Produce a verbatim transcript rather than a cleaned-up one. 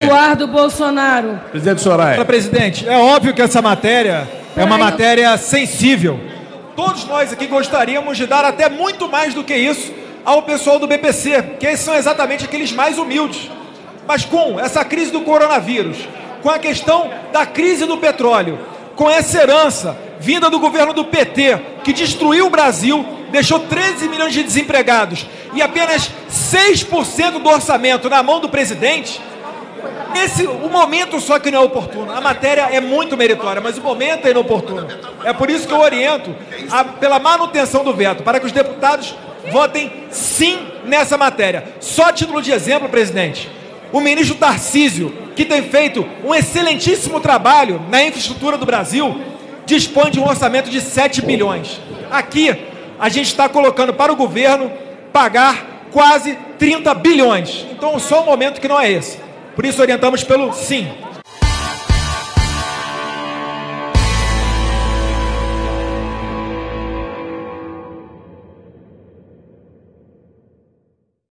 Eduardo Bolsonaro. Presidente Soraya. Presidente, é óbvio que essa matéria é uma matéria sensível. Todos nós aqui gostaríamos de dar até muito mais do que isso ao pessoal do B P C, que esses são exatamente aqueles mais humildes. Mas com essa crise do coronavírus, com a questão da crise do petróleo, com essa herança vinda do governo do P T, que destruiu o Brasil, deixou treze milhões de desempregados e apenas seis por cento do orçamento na mão do presidente, esse, o momento só que não é oportuno. A matéria é muito meritória, mas o momento é inoportuno. É por isso que eu oriento a, pela manutenção do veto, para que os deputados votem sim nessa matéria. Só a título de exemplo, presidente, o ministro Tarcísio, que tem feito um excelentíssimo trabalho na infraestrutura do Brasil, dispõe de um orçamento de sete bilhões. Aqui, a gente está colocando para o governo pagar quase trinta bilhões. Então, só o momento que não é esse. Por isso, orientamos pelo sim.